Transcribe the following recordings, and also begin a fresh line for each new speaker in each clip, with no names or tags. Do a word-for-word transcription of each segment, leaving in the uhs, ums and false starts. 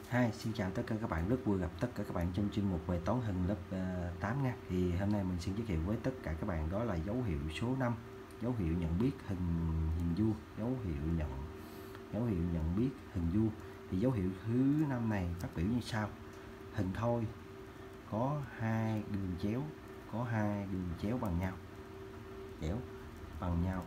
Hi, xin chào tất cả các bạn, rất vui gặp tất cả các bạn trong chuyên mục về toán hình lớp uh, tám nha. Thì hôm nay mình xin giới thiệu với tất cả các bạn đó là dấu hiệu số năm, dấu hiệu nhận biết hình hình vuông, dấu hiệu nhận dấu hiệu nhận biết hình vuông. Thì dấu hiệu thứ năm này phát biểu như sau: hình thoi có hai đường chéo, có hai đường chéo bằng nhau, chéo bằng nhau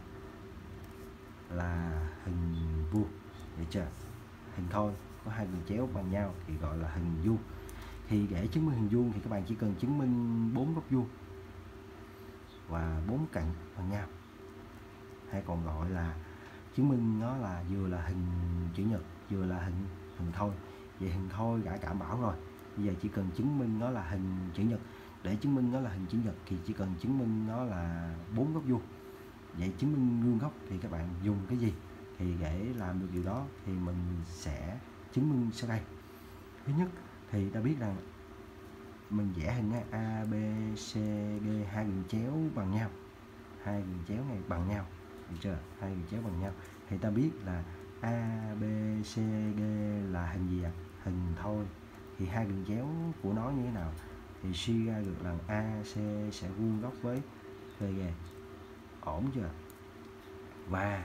là hình vuông, được chưa? Hình thoi có hai đường chéo bằng nhau thì gọi là hình vuông. Thì để chứng minh hình vuông thì các bạn chỉ cần chứng minh bốn góc vuông và bốn cạnh bằng nhau, hay còn gọi là chứng minh nó là vừa là hình chữ nhật vừa là hình hình thoi. Vậy hình thoi đã đảm bảo rồi, bây giờ chỉ cần chứng minh nó là hình chữ nhật. Để chứng minh nó là hình chữ nhật thì chỉ cần chứng minh nó là bốn góc vuông. Vậy chứng minh vuông góc thì các bạn dùng cái gì? Thì để làm được điều đó thì mình sẽ chứng minh sau đây. Thứ nhất thì ta biết rằng mình vẽ hình A, B, C, D, hai đường chéo bằng nhau, hai đường chéo này bằng nhau, được chưa? Hai đường chéo bằng nhau thì ta biết là A, B, C, D là hình gì ạ? À? Hình thoi. Thì hai đường chéo của nó như thế nào? Thì suy ra được là A, C sẽ vuông góc với B, G, ổn chưa? Và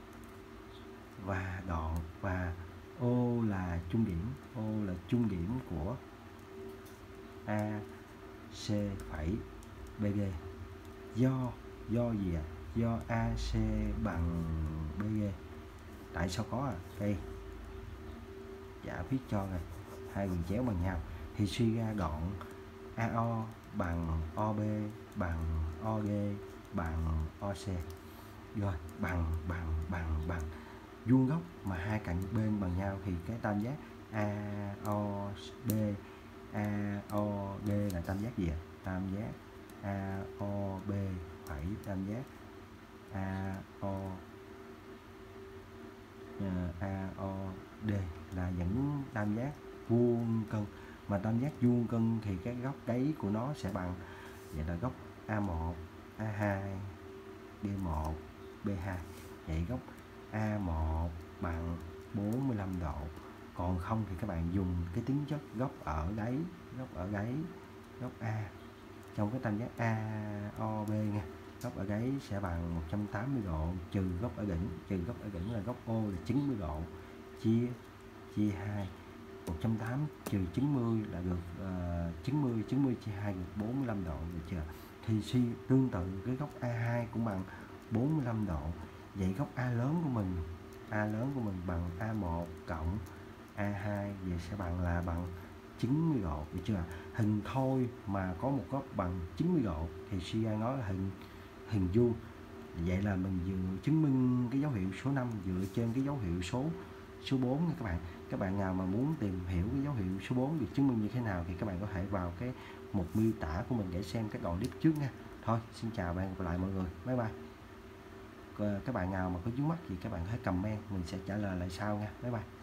và đoạn và O là trung điểm, O là trung điểm của A, C phẩy B G. Do do gì ạ? À? Do A C bằng B G. Tại sao có à? Đây giả viết cho này, hai đường chéo bằng nhau thì suy ra đoạn A O bằng O B bằng O D bằng O C. Rồi bằng bằng bằng bằng vuông góc mà hai cạnh bên bằng nhau thì cái tam giác A O B A O D là tam giác gì ạ? À? Tam giác A O B phẩy tam giác A O A O D là những tam giác vuông cân. Mà tam giác vuông cân thì cái góc đáy của nó sẽ bằng, vậy là góc A một, A hai, D một, B hai. Vậy góc A một bằng bốn mươi lăm độ. Còn không thì các bạn dùng cái tính chất góc ở đáy, góc ở đáy, góc A trong cái tam giác A O B nha, góc ở đáy sẽ bằng một trăm tám mươi độ trừ góc ở đỉnh, trừ góc ở đỉnh là góc O là chín mươi độ, chia chia hai, một trăm tám mươi trừ chín mươi là được uh, chín mươi, chín mươi chia hai được bốn mươi lăm độ, được chưa? Thì suy tương tự cái góc A hai cũng bằng bốn mươi lăm độ. Vậy góc A lớn của mình, A lớn của mình bằng A một cộng A hai, vậy sẽ bằng là bằng chín mươi độ, được chưa? Hình thoi mà có một góc bằng chín mươi độ thì suy ra nó là hình hình vuông. Vậy là mình vừa chứng minh cái dấu hiệu số năm dựa trên cái dấu hiệu số số bốn nha các bạn. Các bạn nào mà muốn tìm hiểu cái dấu hiệu số bốn được chứng minh như thế nào thì các bạn có thể vào cái mục miêu tả của mình để xem các đoạn clip trước nha. Thôi, xin chào và hẹn gặp lại mọi người. Bye bye. Các bạn nào mà có vướng mắc gì các bạn hãy comment, mình sẽ trả lời lại sau nha. Bye bye.